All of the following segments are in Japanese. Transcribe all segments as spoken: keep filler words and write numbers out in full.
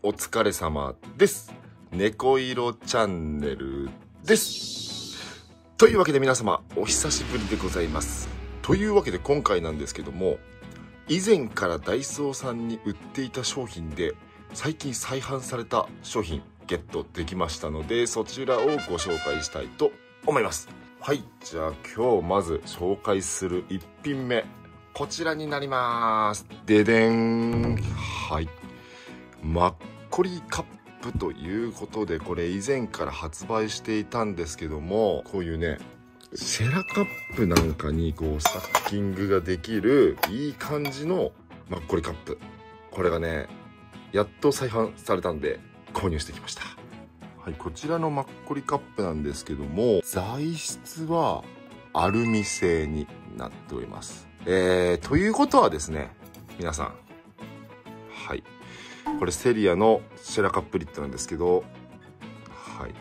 お疲れ様です。猫色チャンネルです。というわけで皆様お久しぶりでございます。というわけで今回なんですけども、以前からダイソーさんに売っていた商品で最近再販された商品ゲットできましたので、そちらをご紹介したいと思います。はい、じゃあ今日まず紹介するいっぴんめ、こちらになります。ででん。はい、マッコリカップということで、これ以前から発売していたんですけども、こういうねシェラカップなんかにこうスタッキングができるいい感じのマッコリカップ、これがねやっと再販されたんで購入してきました。はい、こちらのマッコリカップなんですけども、材質はアルミ製になっております。えー、ということはですね、皆さん、はい、これセリアのシェラカップリットなんですけど、はい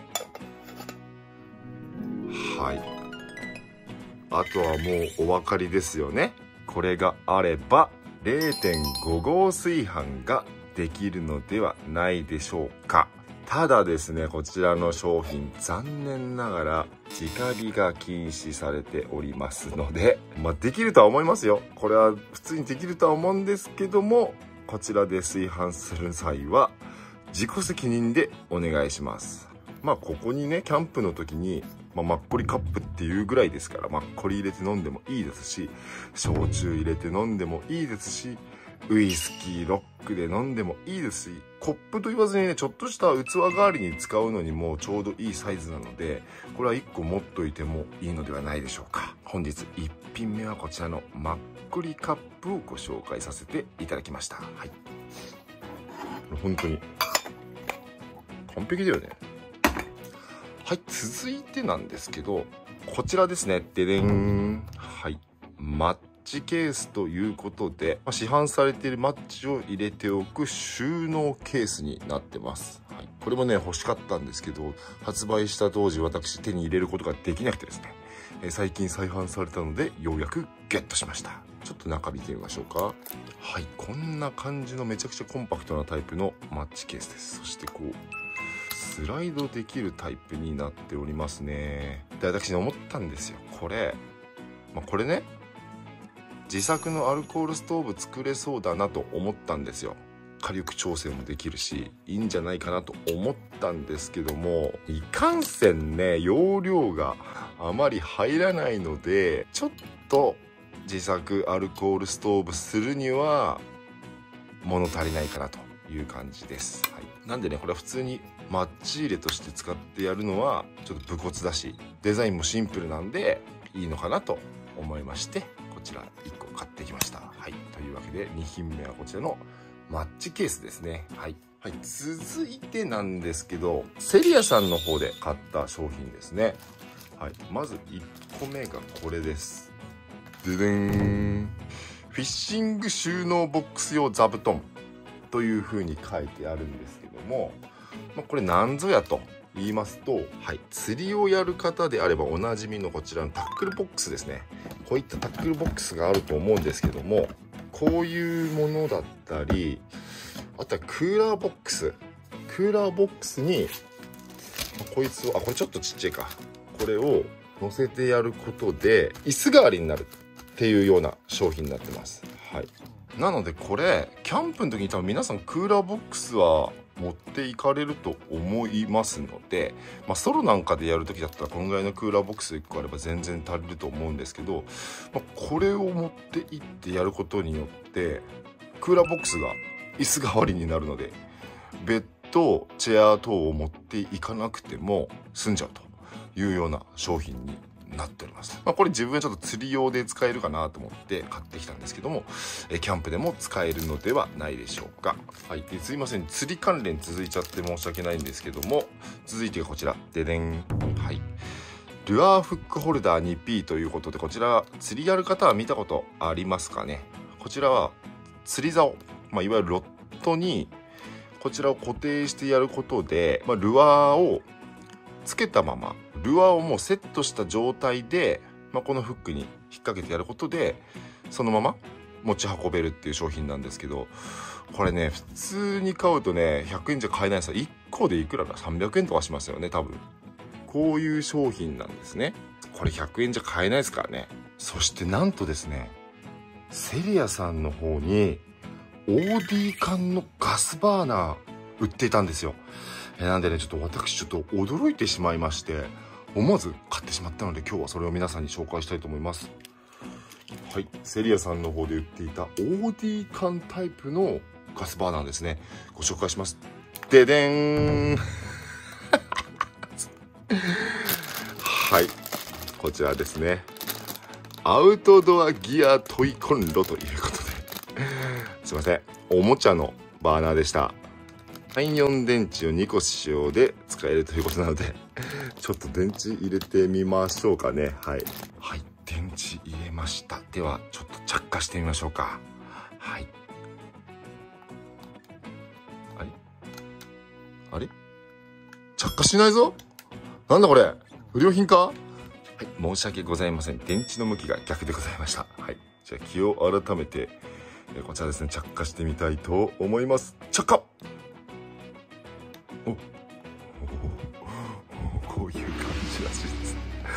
はい、あとはもうお分かりですよね。これがあれば れいてんご 号炊飯ができるのではないでしょうか。ただですね、こちらの商品残念ながら直火が禁止されておりますので、まあできるとは思いますよ。これは普通にできるとは思うんですけども、こちらで炊飯する際は自己責任でお願いします。まあここにね、キャンプの時に、まあ、マッコリカップっていうぐらいですから、マッコリ入れて飲んでもいいですし、焼酎入れて飲んでもいいですし、ウイスキーロックで飲んでもいいですし、コップと言わずにね、ちょっとした器代わりに使うのにもちょうどいいサイズなので、これはいっこ持っといてもいいのではないでしょうか。本日いっぴんめはこちらのマッコリカップをご紹介させていただきました。はい、本当に完璧だよね。はい、続いてなんですけど、こちらですね。ででん。はい、マッチケースということで、市販されているマッチを入れておく収納ケースになってます。はい、これもね欲しかったんですけど、発売した当時私手に入れることができなくてですね、えー、最近再販されたのでようやくゲットしました。ちょっと中見てみましょうか。はい、こんな感じのめちゃくちゃコンパクトなタイプのマッチケースです。そしてこうスライドできるタイプになっておりますね。で、私ね思ったんですよ。これ、まあ、これね自作のアルコールストーブ作れそうだなと思ったんですよ。火力調整もできるしいいんじゃないかなと思ったんですけども、いかんせんね容量があまり入らないので、ちょっと自作アルコールストーブするには物足りないかなという感じです。はい、なんでねこれは普通にマッチ入れとして使ってやるのはちょっと武骨だし、デザインもシンプルなんでいいのかなと思いまして、こちらいっこ買ってきました。はい、というわけでにひんめはこちらのマッチケースですね。はい、はい、続いてなんですけど、セリアさんの方で買った商品ですね。はい、まずいっこめがこれです。ででん。フィッシング収納ボックス用座布団という風に書いてあるんですけども、まあ、これ何ぞやと言いますと、はい、釣りをやる方であればおなじみのこちらのタックルボックスですね。こういったタックルボックスがあると思うんですけども、こういうものだったり、あとはクーラーボックスクーラーボックスにこいつを、あ、これちょっとちっちゃいか、これを乗せてやることで椅子代わりになるっていうような商品になってます。はい、なのでこれキャンプの時に多分皆さんクーラーボックスは持っていかれると思いますので、まあ、ソロなんかでやる時だったらこのぐらいのクーラーボックスいっこあれば全然足りると思うんですけど、まあ、これを持っていってやることによってクーラーボックスが椅子代わりになるので、ベッドチェア等を持っていかなくても済んじゃうというような商品になっております。まあ、これ自分はちょっと釣り用で使えるかなと思って買ってきたんですけども、えキャンプでも使えるのではないでしょうか。はい、ですいません、釣り関連続いちゃって申し訳ないんですけども、続いてがこちらででん。はい、ルアーフックホルダー にピー ということで、こちら釣りやる方は見たことありますかね。こちらは釣り竿、まあ、いわゆるロッドにこちらを固定してやることで、まあ、ルアーをつけたままルアーをもうセットした状態で、まあ、このフックに引っ掛けてやることでそのまま持ち運べるっていう商品なんですけど、これね普通に買うとねひゃくえんじゃ買えないさ。いっこでいくらだ、さんびゃくえんとかしますよね多分。こういう商品なんですね。これひゃくえんじゃ買えないですからね。そしてなんとですね、セリアさんの方にオーディー 缶のガスバーナー売っていたんですよ。えなんでねちょっと私ちょっと驚いてしまいまして、思わず買ってしまったので今日はそれを皆さんに紹介したいと思います。はい、セリアさんの方で売っていたオーディー 缶タイプのガスバーナーですね、ご紹介します。ででーんはい、こちらですね。アウトドアギアトイコンロということですいません、おもちゃのバーナーでした。さんよん電池をにこ使用で使えるということなのでちょっと電池入れてみましょうかね。はい、はい、電池入れました。ではちょっと着火してみましょうか。はい、あれあれ着火しないぞ。なんだこれ、不良品か。はい、申し訳ございません。電池の向きが逆でございました。はい、じゃあ気を改めてえこちらですね、着火してみたいと思います。着火。おおこういう感じらしいです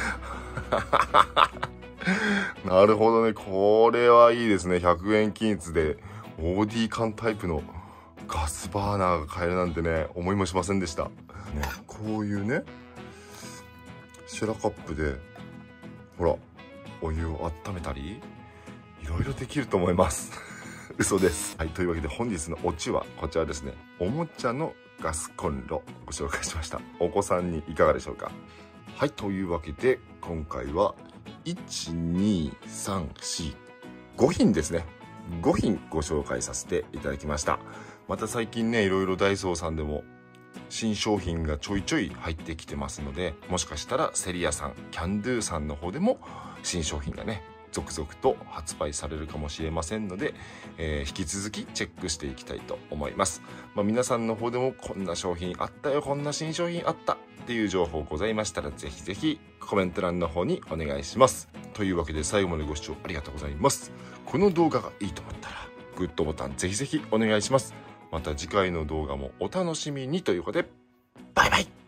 なるほどね、これはいいですね。ひゃくえん均一で オーディー 缶タイプのガスバーナーが買えるなんてね、思いもしませんでした、ね、こういうねシェラカップでほらお湯を温めたりいろいろできると思います嘘です。はい、というわけで本日のオチはこちらですね。おもちゃのガスコンロご紹介しました。お子さんにいかがでしょうか。はい、というわけで今回はいちにさんしご品ですね。ご品ご紹介させていただきました。また最近ねいろいろダイソーさんでも新商品がちょいちょい入ってきてますので、もしかしたらセリアさん、キャンドゥさんの方でも新商品がね続々と発売されるかもしれませんので、えー、引き続きチェックしていきたいと思います。まあ、皆さんの方でもこんな商品あったよ、こんな新商品あったっていう情報ございましたら、ぜひぜひコメント欄の方にお願いします。というわけで最後までご視聴ありがとうございます。この動画がいいと思ったらグッドボタンぜひぜひお願いします。また次回の動画もお楽しみにということで、バイバイ。